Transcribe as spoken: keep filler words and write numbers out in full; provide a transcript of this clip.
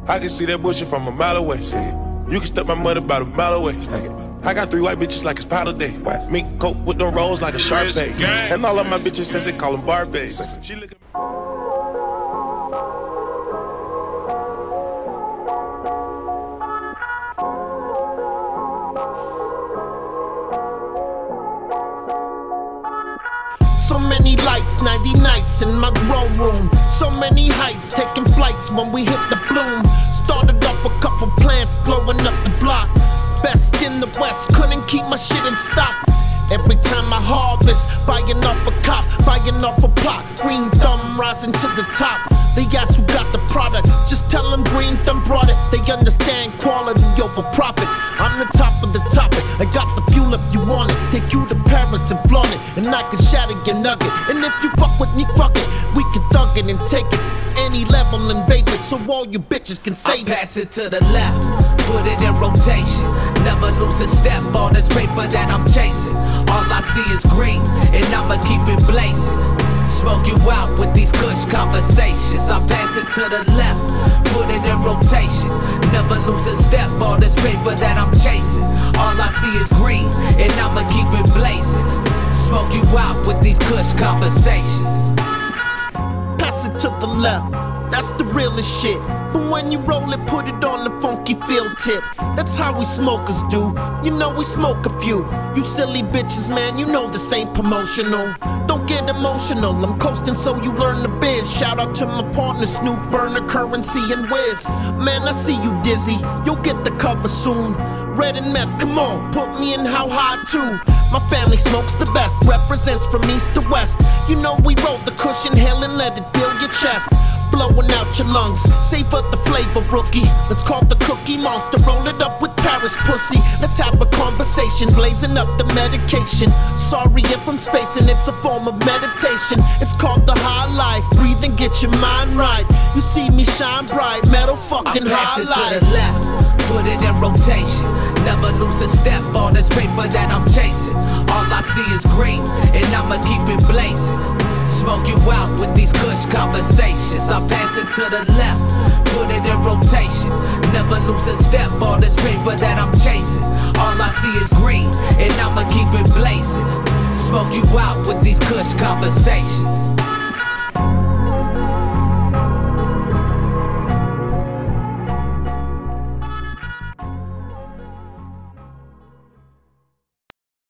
I can see that bullshit from a mile away. You can step my money about a mile away. I got three white bitches like it's powder day. Mink coat with them rolls like a sharp bay. And all of my bitches since they call them Barbies. She look at So many lights, ninety nights in my grow room. So many heights, taking flights when we hit the bloom. Started off a couple plants, blowing up the block. Best in the West, couldn't keep my shit in stock. Every time I harvest, buying off a cop, buying off a plot. Green thumb rising to the top. They ask who got the product, just tell them Green Thumb brought it. They understand quality over profit. I'm the top of the topic, I got the fuel if you want it. Take you to Paris and flaunt it, and I can shatter your nugget. And if you fuck with me, fuck it, we can thug it and take it. Any level and vape it, so all you bitches can save it. I pass it to the left, put it in rotation. Never lose a step, all this paper that I'm chasing. All I see is green, and I'ma keep it blazing. Smoke you out with these kush conversations. I pass it to the left, put it in rotation. Never lose a step, all this paper that I'm chasing. All I see is green, and I'ma keep it blazing. Smoke you out with these kush conversations. Pass it to the left, that's the realest shit. But when you roll it, put it on the funky field tip. That's how we smokers do, you know we smoke a few. You silly bitches, man, you know this ain't promotional. Don't get emotional, I'm coasting so you learn the biz. Shout out to my partner Snoop, Burner, Currency, and Wiz. Man, I see you dizzy, you'll get the cover soon. Red and meth, come on, put me in how high too. My family smokes the best, represents from east to west. You know we roll the cushion, inhale and let it build your chest. Blowing out your lungs, savor the flavor, rookie. Let's call the Cookie Monster, roll it up with Paris pussy. Let's have a conversation, blazing up the medication. Sorry if I'm spacing, it's a form of meditation. It's called the high life, breathe and get your mind right. You see me shine bright, metal fucking high life. I pass it to the left, put it in rotation. Never lose a step, all this paper that I'm chasing. All I see is green, and I'ma keep it blazing. Smoke you out with these kush conversations. I pass it to the left, put it in rotation. Never lose a step, all this paper that I'm chasing. All I see is green, and I'ma keep it blazing. Smoke you out with these kush conversations.